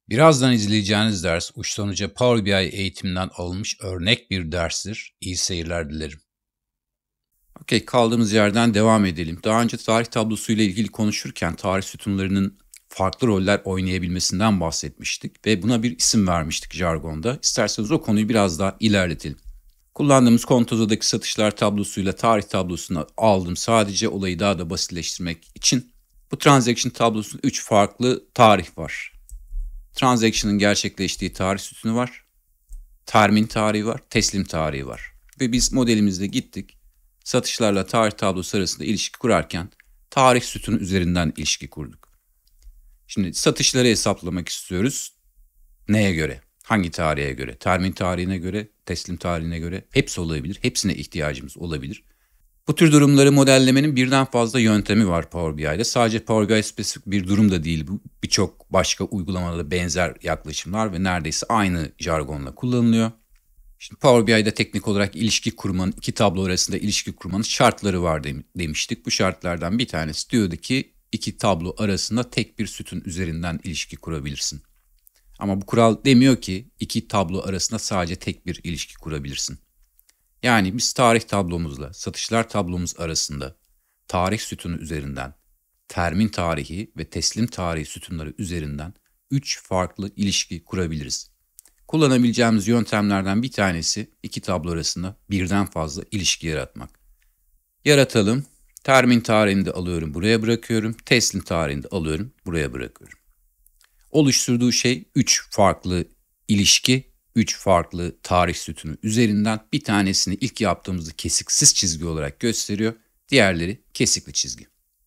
Birazdan izleyeceğiniz ders uçtan uca Power BI eğitiminden alınmış örnek bir derstir. İyi seyirler dilerim. Okey, kaldığımız yerden devam edelim. Daha önce tarih tablosu ile ilgili konuşurken tarih sütunlarının farklı roller oynayabilmesinden bahsetmiştik ve buna bir isim vermiştik jargonda. İsterseniz o konuyu biraz daha ilerletelim. Kullandığımız Kontoza'daki satışlar tablosuyla tarih tablosunu aldım sadece olayı daha da basitleştirmek için. Bu transaction tablosunda 3 farklı tarih var. Transaction'ın gerçekleştiği tarih sütunu var. Termin tarihi var, teslim tarihi var. Ve biz modelimizde gittik. Satışlarla tarih tablosu arasında ilişki kurarken tarih sütunu üzerinden ilişki kurduk. Şimdi satışları hesaplamak istiyoruz. Neye göre? Hangi tarihe göre? Termin tarihine göre, teslim tarihine göre. Hepsi olabilir. Hepsine ihtiyacımız olabilir. Bu tür durumları modellemenin birden fazla yöntemi var Power BI'de. Sadece Power BI spesifik bir durum da değil bu. Birçok başka uygulamada benzer yaklaşımlar ve neredeyse aynı jargonla kullanılıyor. Şimdi Power BI'de teknik olarak ilişki kurmanın, iki tablo arasında ilişki kurmanın şartları var demiştik. Bu şartlardan bir tanesi diyordu ki iki tablo arasında tek bir sütun üzerinden ilişki kurabilirsin. Ama bu kural demiyor ki iki tablo arasında sadece tek bir ilişki kurabilirsin. Yani biz tarih tablomuzla satışlar tablomuz arasında tarih sütunu üzerinden, termin tarihi ve teslim tarihi sütunları üzerinden 3 farklı ilişki kurabiliriz. Kullanabileceğimiz yöntemlerden bir tanesi iki tablo arasında birden fazla ilişki yaratmak. Yaratalım. Termin tarihini de alıyorum, buraya bırakıyorum. Teslim tarihini de alıyorum, buraya bırakıyorum. Oluşturduğu şey 3 farklı ilişki, 3 farklı tarih sütunu üzerinden bir tanesini ilk yaptığımızda kesiksiz çizgi olarak gösteriyor. Diğerleri kesikli çizgi.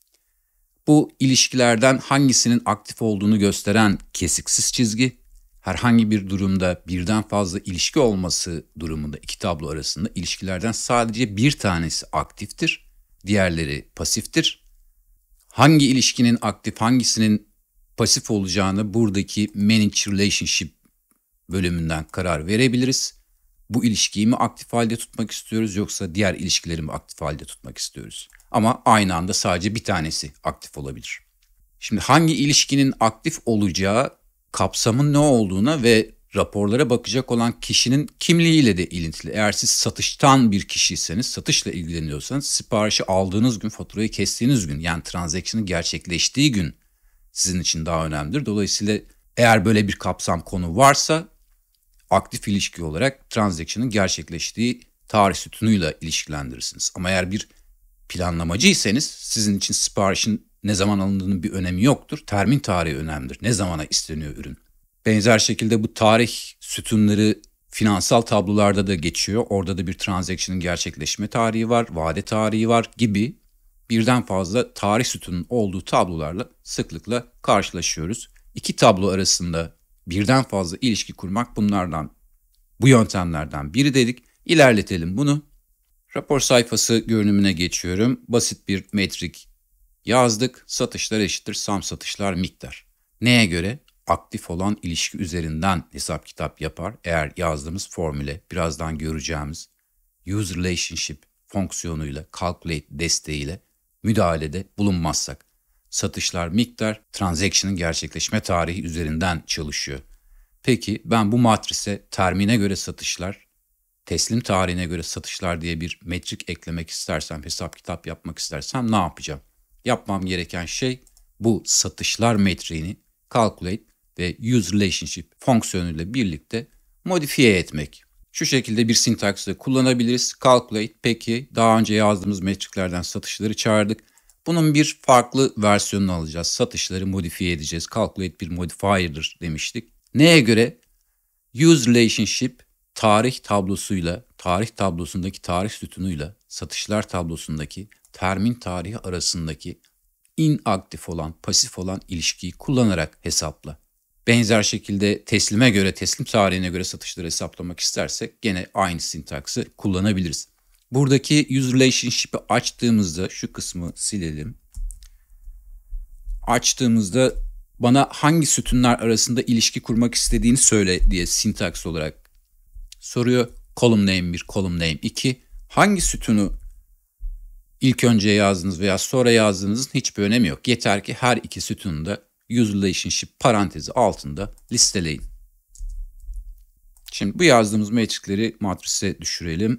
Bu ilişkilerden hangisinin aktif olduğunu gösteren kesiksiz çizgi, herhangi bir durumda birden fazla ilişki olması durumunda iki tablo arasında ilişkilerden sadece bir tanesi aktiftir, diğerleri pasiftir. Hangi ilişkinin aktif, hangisinin pasif olacağını buradaki Manage Relationship bölümünden karar verebiliriz. Bu ilişkiyi mi aktif halde tutmak istiyoruz yoksa diğer ilişkileri mi aktif halde tutmak istiyoruz? Ama aynı anda sadece bir tanesi aktif olabilir. Şimdi hangi ilişkinin aktif olacağı kapsamın ne olduğuna ve raporlara bakacak olan kişinin kimliğiyle de ilintili. Eğer siz satıştan bir kişiyseniz, satışla ilgileniyorsanız siparişi aldığınız gün, faturayı kestiğiniz gün yani transaction'ın gerçekleştiği gün sizin için daha önemlidir. Dolayısıyla eğer böyle bir kapsam konu varsa aktif ilişki olarak transaction'ın gerçekleştiği tarih sütunuyla ilişkilendirirsiniz. Ama eğer bir planlamacıysanız sizin için siparişin ne zaman alındığının bir önemi yoktur. Termin tarihi önemlidir. Ne zamana isteniyor ürün? Benzer şekilde bu tarih sütunları finansal tablolarda da geçiyor. Orada da bir transaction'ın gerçekleşme tarihi var, vade tarihi var gibi birden fazla tarih sütunun olduğu tablolarla sıklıkla karşılaşıyoruz. İki tablo arasında birden fazla ilişki kurmak bu yöntemlerden biri dedik. İlerletelim bunu. Rapor sayfası görünümüne geçiyorum. Basit bir metrik yazdık. Satışlar eşittir sum satışlar miktar. Neye göre? Aktif olan ilişki üzerinden hesap kitap yapar. Eğer yazdığımız formüle birazdan göreceğimiz use relationship fonksiyonuyla, calculate desteğiyle müdahalede bulunmazsak. Satışlar miktar, transaction'ın gerçekleşme tarihi üzerinden çalışıyor. Peki ben bu matrise termine göre satışlar, teslim tarihine göre satışlar diye bir metrik eklemek istersem, hesap kitap yapmak istersem ne yapacağım? Yapmam gereken şey bu satışlar metriğini calculate ve use relationship fonksiyonuyla birlikte modifiye etmek. Şu şekilde bir sintaksla kullanabiliriz. Calculate, peki daha önce yazdığımız metriklerden satışları çağırdık. Bunun bir farklı versiyonunu alacağız. Satışları modifiye edeceğiz. Calculate bir modifier'dır demiştik. Neye göre? Use relationship tarih tablosuyla, tarih tablosundaki tarih sütunuyla satışlar tablosundaki termin tarihi arasındaki inaktif olan, pasif olan ilişkiyi kullanarak hesapla. Benzer şekilde teslime göre, teslim tarihine göre satışları hesaplamak istersek gene aynı sintaksı kullanabiliriz. Buradaki use relationship'i açtığımızda şu kısmı silelim. Açtığımızda bana hangi sütunlar arasında ilişki kurmak istediğini söyle diye sintaks olarak soruyor. Column name 1, column name 2. Hangi sütunu ilk önce yazdığınız veya sonra yazdığınızın hiçbir önemi yok. Yeter ki her iki sütunu da use relationship parantezi altında listeleyin. Şimdi bu yazdığımız metrikleri matrise düşürelim.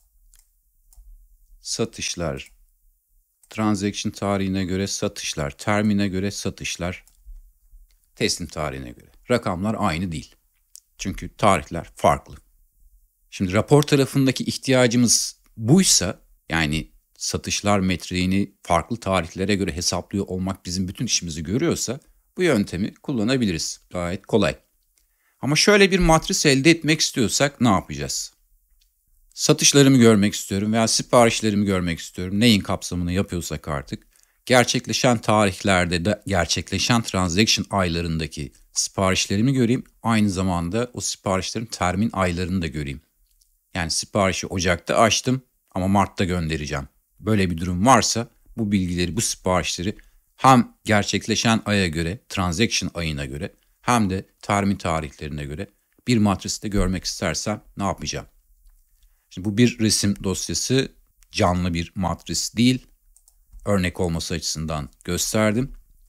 Satışlar, transaction tarihine göre satışlar, termine göre satışlar, teslim tarihine göre. Rakamlar aynı değil. Çünkü tarihler farklı. Şimdi rapor tarafındaki ihtiyacımız buysa, yani satışlar metriğini farklı tarihlere göre hesaplıyor olmak bizim bütün işimizi görüyorsa bu yöntemi kullanabiliriz. Gayet kolay. Ama şöyle bir matris elde etmek istiyorsak ne yapacağız? Satışlarımı görmek istiyorum veya siparişlerimi görmek istiyorum. Neyin kapsamını yapıyorsak artık. Gerçekleşen tarihlerde de gerçekleşen transaction aylarındaki siparişlerimi göreyim. Aynı zamanda o siparişlerin termin aylarını da göreyim. Yani siparişi Ocak'ta açtım ama Mart'ta göndereceğim. Böyle bir durum varsa bu bilgileri, bu siparişleri hem gerçekleşen aya göre, transaction ayına göre hem de termin tarihlerine göre bir matriste görmek istersem ne yapacağım? Şimdi bu bir resim dosyası, canlı bir matris değil. Örnek olması açısından gösterdim.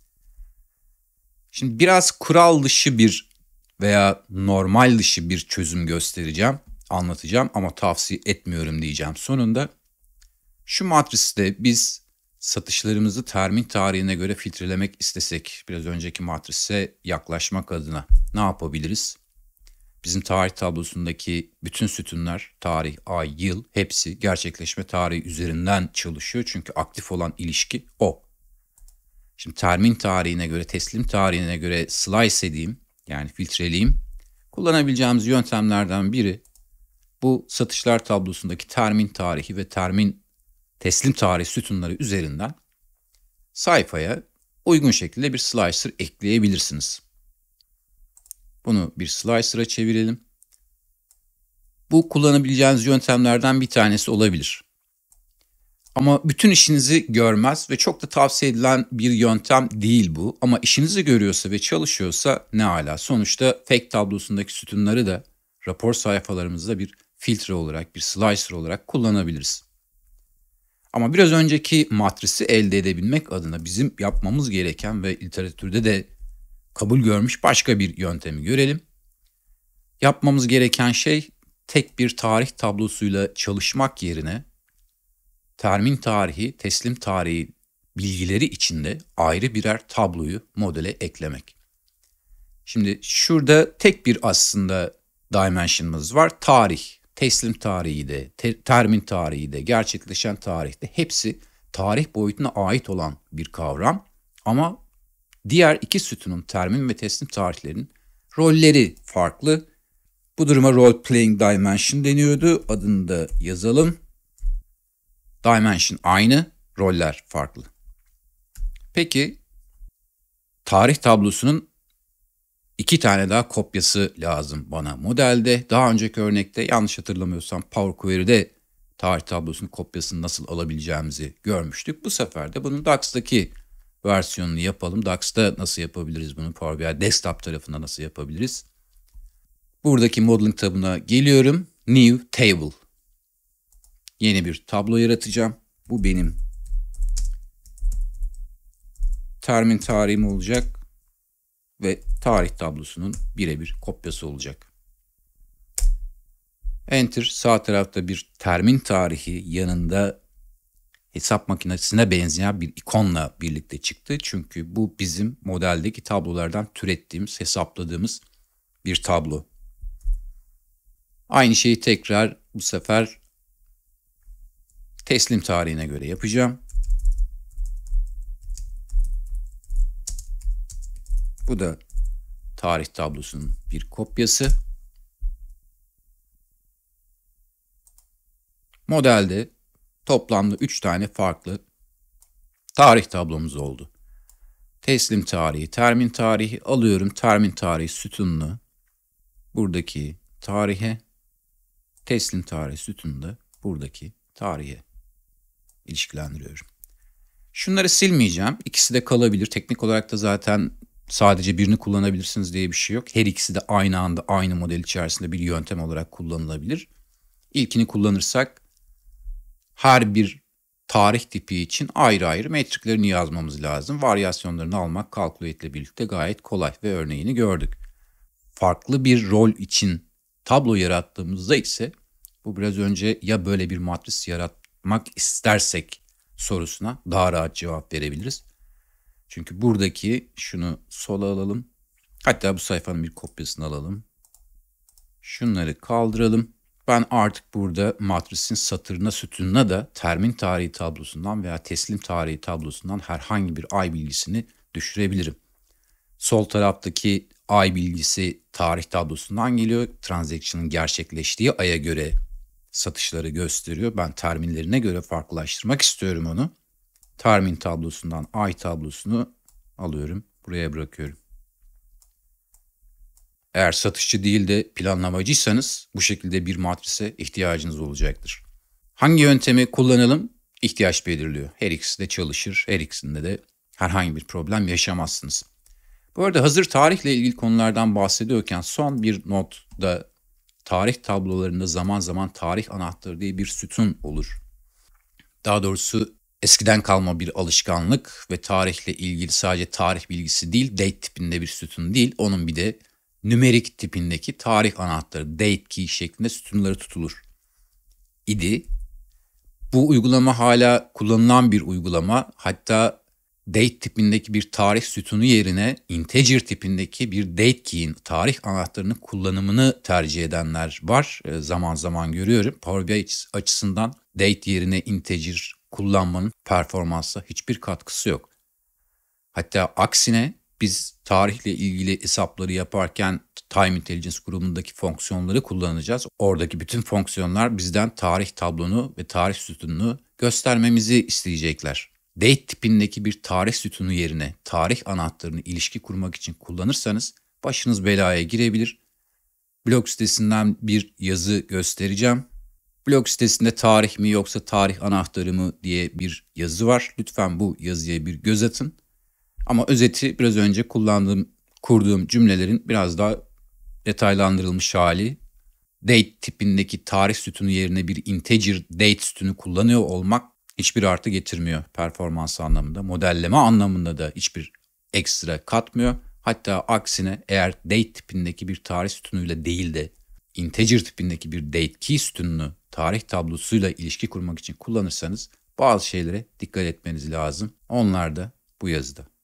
Şimdi biraz kural dışı bir veya normal dışı bir çözüm göstereceğim, anlatacağım ama tavsiye etmiyorum diyeceğim sonunda. Şu matriste biz satışlarımızı termin tarihine göre filtrelemek istesek, biraz önceki matrise yaklaşmak adına ne yapabiliriz? Bizim tarih tablosundaki bütün sütunlar, tarih, ay, yıl hepsi gerçekleşme tarihi üzerinden çalışıyor. Çünkü aktif olan ilişki o. Şimdi termin tarihine göre, teslim tarihine göre slice edeyim, yani filtreleyeyim. Kullanabileceğimiz yöntemlerden biri bu satışlar tablosundaki termin tarihi ve teslim tarihi sütunları üzerinden sayfaya uygun şekilde bir slicer ekleyebilirsiniz. Bunu bir slicer'a çevirelim. Bu kullanabileceğiniz yöntemlerden bir tanesi olabilir. Ama bütün işinizi görmez ve çok da tavsiye edilen bir yöntem değil bu. Ama işinizi görüyorsa ve çalışıyorsa ne ala. Sonuçta fact tablosundaki sütunları da rapor sayfalarımızda bir filtre olarak, bir slicer olarak kullanabiliriz. Ama biraz önceki matrisi elde edebilmek adına bizim yapmamız gereken ve literatürde de kabul görmüş başka bir yöntemi görelim. Yapmamız gereken şey tek bir tarih tablosuyla çalışmak yerine termin tarihi, teslim tarihi bilgileri içinde ayrı birer tabloyu modele eklemek. Şimdi şurada tek bir aslında dimension'ımız var. Tarih, teslim tarihi de, termin tarihi de, gerçekleşen tarihte hepsi tarih boyutuna ait olan bir kavram. Ama diğer iki sütunun termin ve teslim tarihlerinin rolleri farklı. Bu duruma role playing dimension deniyordu. Adını da yazalım. Dimension aynı, roller farklı. Peki tarih tablosunun 2 tane daha kopyası lazım bana modelde. Daha önceki örnekte yanlış hatırlamıyorsam Power Query'de tarih tablosunun kopyasını nasıl alabileceğimizi görmüştük. Bu sefer de bunun DAX'taki versiyonunu yapalım. DAX'ta nasıl yapabiliriz bunu? Power BI Desktop tarafında nasıl yapabiliriz? Buradaki Modeling tabına geliyorum. New Table. Yeni bir tablo yaratacağım. Bu benim termin tarihim olacak ve tarih tablosunun birebir kopyası olacak. Enter, sağ tarafta bir termin tarihi, yanında hesap makinesine benzeyen bir ikonla birlikte çıktı. Çünkü bu bizim modeldeki tablolardan türettiğimiz, hesapladığımız bir tablo. Aynı şeyi tekrar bu sefer teslim tarihine göre yapacağım. Bu da tarih tablosunun bir kopyası. Modelde toplamda 3 tane farklı tarih tablomuz oldu. Teslim tarihi, termin tarihi alıyorum. Termin tarihi sütununu buradaki tarihe, teslim tarihi sütununu da buradaki tarihe ilişkilendiriyorum. Şunları silmeyeceğim. İkisi de kalabilir. Teknik olarak da zaten sadece birini kullanabilirsiniz diye bir şey yok. Her ikisi de aynı anda aynı model içerisinde bir yöntem olarak kullanılabilir. İlkini kullanırsak her bir tarih tipi için ayrı ayrı metriklerini yazmamız lazım. Varyasyonlarını almak calculate ile birlikte gayet kolay ve örneğini gördük. Farklı bir rol için tablo yarattığımızda ise bu biraz önce ya böyle bir matris yaratmak istersek sorusuna daha rahat cevap verebiliriz. Çünkü buradaki şunu sola alalım. Hatta bu sayfanın bir kopyasını alalım. Şunları kaldıralım. Ben artık burada matrisin satırına, sütununa da termin tarihi tablosundan veya teslim tarihi tablosundan herhangi bir ay bilgisini düşürebilirim. Sol taraftaki ay bilgisi tarih tablosundan geliyor. Transaction'ın gerçekleştiği aya göre satışları gösteriyor. Ben terminlerine göre farklılaştırmak istiyorum onu. Termin tablosundan ay tablosunu alıyorum. Buraya bırakıyorum. Eğer satışçı değil de planlamacıysanız bu şekilde bir matrise ihtiyacınız olacaktır. Hangi yöntemi kullanalım? İhtiyaç belirliyor. Her ikisi de çalışır. Her ikisinde de herhangi bir problem yaşamazsınız. Bu arada hazır tarihle ilgili konulardan bahsediyorken son bir not da tarih tablolarında zaman zaman tarih anahtarı diye bir sütun olur. Daha doğrusu eskiden kalma bir alışkanlık ve tarihle ilgili sadece tarih bilgisi değil, date tipinde bir sütun değil, onun bir de nümerik tipindeki tarih anahtarı, date key şeklinde sütunları tutulur idi. Bu uygulama hala kullanılan bir uygulama. Hatta date tipindeki bir tarih sütunu yerine integer tipindeki bir date key'in tarih anahtarının kullanımını tercih edenler var. Zaman zaman görüyorum. Power BI açısından date yerine integer kullanmanın performansa hiçbir katkısı yok. Hatta aksine biz tarihle ilgili hesapları yaparken Time Intelligence grubundaki fonksiyonları kullanacağız. Oradaki bütün fonksiyonlar bizden tarih tablonu ve tarih sütununu göstermemizi isteyecekler. Date tipindeki bir tarih sütunu yerine tarih anahtarını ilişki kurmak için kullanırsanız başınız belaya girebilir. Blog sitesinden bir yazı göstereceğim. Blog sitesinde tarih mi yoksa tarih anahtarı mı diye bir yazı var. Lütfen bu yazıya bir göz atın. Ama özeti biraz önce kurduğum cümlelerin biraz daha detaylandırılmış hali. Date tipindeki tarih sütunu yerine bir integer date sütunu kullanıyor olmak hiçbir artı getirmiyor performans anlamında. Modelleme anlamında da hiçbir ekstra katmıyor. Hatta aksine eğer date tipindeki bir tarih sütunuyla değil de integer tipindeki bir date key sütununu tarih tablosuyla ilişki kurmak için kullanırsanız bazı şeylere dikkat etmeniz lazım. Onlar da bu yazıda.